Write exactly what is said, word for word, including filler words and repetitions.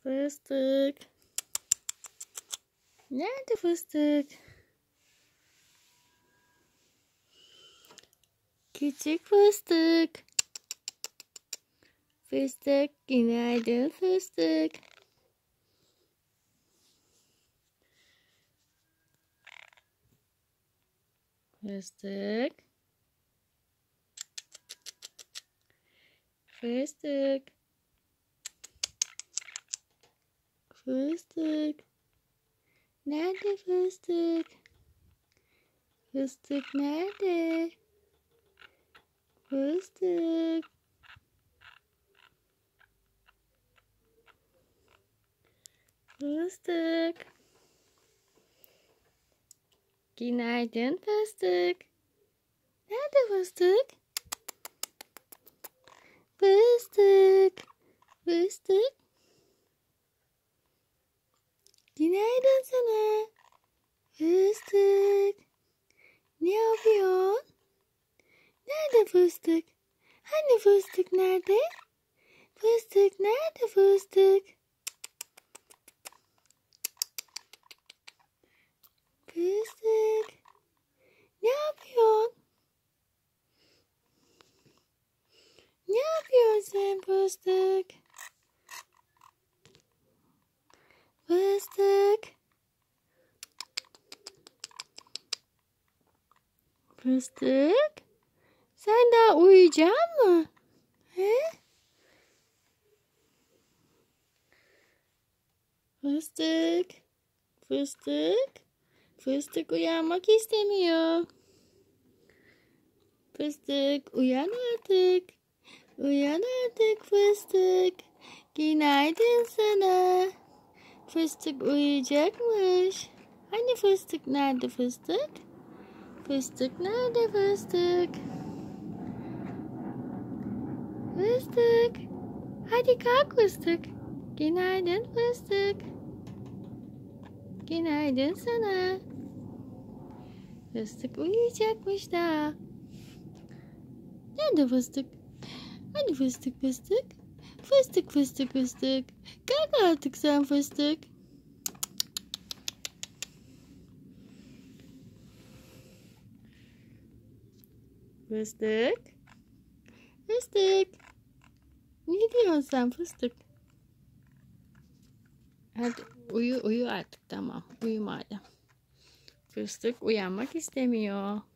Fıstık. Nerede fıstık? Küçük fıstık. Fıstık, günaydın fıstık. Fıstık. Fıstık. Fıstık. Nerede fıstık? Fıstık nerede? Fıstık. Fıstık. Günaydın fıstık. Nerede fıstık? Fıstık. Fıstık. Günaydın sana. Fıstık. Ne yapıyorsun? Nerede fıstık? Hani fıstık nerede? Fıstık nerede fıstık? Fıstık. Ne yapıyorsun? Ne yapıyorsun sen fıstık? Fıstık. Fıstık. Sen daha uyuyacaksın mı? He? Fıstık. Fıstık. Fıstık uyanmak istemiyor. Fıstık uyan artık. Uyan artık fıstık. Günaydın sana. Fıstık uyuyacakmış. Hani fıstık nerede fıstık? Fıstık nerede fıstık? Fıstık. Hadi kalk fıstık. Günaydın fıstık. Günaydın sana. Fıstık uyuyacakmış daha. Nerede fıstık? Hadi fıstık fıstık. Fıstık fıstık fıstık. Kalk artık sen fıstık. Fıstık. Fıstık. Ne diyorsun sen fıstık? Hadi uyu uyu artık, tamam. Uyu madem. Fıstık uyanmak istemiyor.